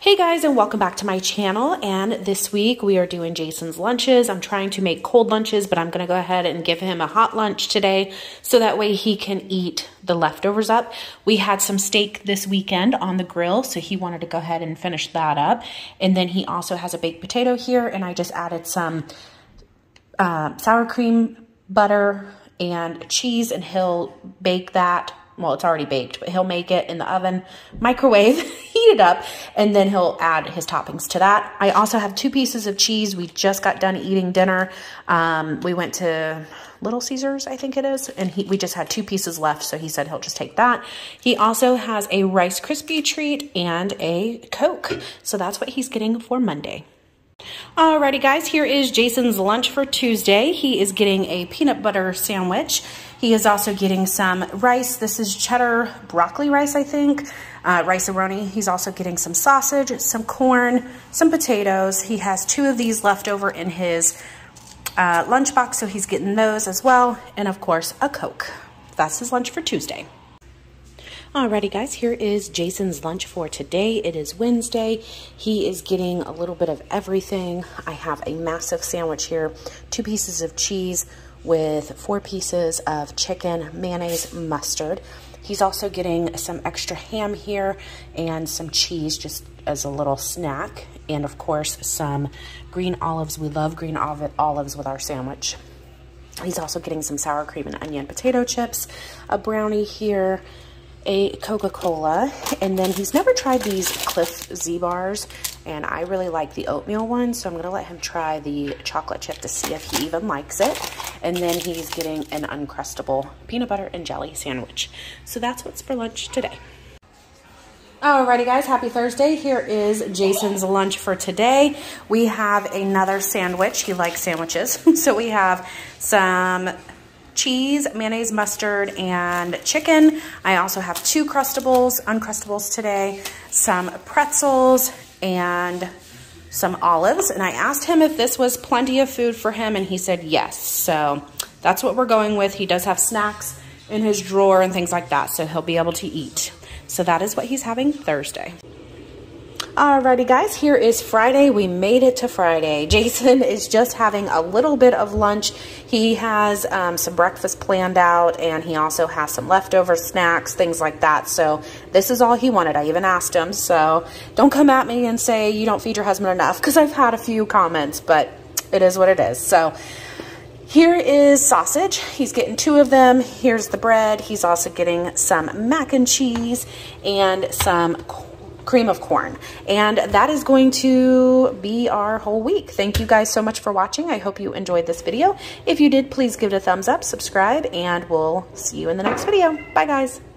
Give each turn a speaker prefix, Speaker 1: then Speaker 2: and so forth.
Speaker 1: Hey guys, and welcome back to my channel. And this week we are doing Jason's lunches. I'm trying to make cold lunches, but I'm gonna go ahead and give him a hot lunch today so that way he can eat the leftovers up. We had some steak this weekend on the grill, so he wanted to go ahead and finish that up. And then he also has a baked potato here, and I just added some sour cream, butter, and cheese, and he'll bake that. Well, it's already baked, but he'll make it in the oven, microwave, heat it up, and then he'll add his toppings to that. I also have 2 pieces of cheese. We just got done eating dinner. We went to Little Caesars, I think it is, and we just had 2 pieces left, so he said he'll just take that. He also has a Rice Krispie treat and a Coke, so that's what he's getting for Monday. Alrighty guys, here is Jason's lunch for Tuesday. He is getting a peanut butter sandwich. He is also getting some rice. This is cheddar broccoli rice, I think. Rice-a-roni. He's also getting some sausage, some corn, some potatoes. He has 2 of these left over in his lunchbox, so he's getting those as well. And of course, a Coke. That's his lunch for Tuesday. Alrighty guys, here is Jason's lunch for today. It is Wednesday. He is getting a little bit of everything. I have a massive sandwich here, 2 pieces of cheese with 4 pieces of chicken, mayonnaise, mustard. He's also getting some extra ham here and some cheese just as a little snack. And of course, some green olives. We love green olives with our sandwich. He's also getting some sour cream and onion potato chips, a brownie here, a Coca-Cola, and then he's never tried these Cliff Z-bars, and I really like the oatmeal one, so I'm gonna let him try the chocolate chip to see if he even likes it. And then he's getting an Uncrustable peanut butter and jelly sandwich. So that's what's for lunch today. Alrighty guys, happy Thursday. Here is Jason's lunch for today. We have another sandwich. He likes sandwiches. So we have some cheese, mayonnaise, mustard, and chicken. I also have 2 Uncrustables today, some pretzels, and some olives. And I asked him if this was plenty of food for him, and he said yes. So that's what we're going with. He does have snacks in his drawer and things like that, so he'll be able to eat. So that is what he's having Thursday. Alrighty guys, here is Friday. We made it to Friday. Jason is just having a little bit of lunch. He has some breakfast planned out, and he also has some leftover snacks, things like that. So this is all he wanted. I even asked him, so don't come at me and say you don't feed your husband enough, because I've had a few comments, but it is what it is. So here is sausage. He's getting 2 of them. Here's the bread. He's also getting some mac and cheese and some cream of corn. And that is going to be our whole week. Thank you guys so much for watching. I hope you enjoyed this video. If you did, please give it a thumbs up, subscribe, and we'll see you in the next video. Bye guys.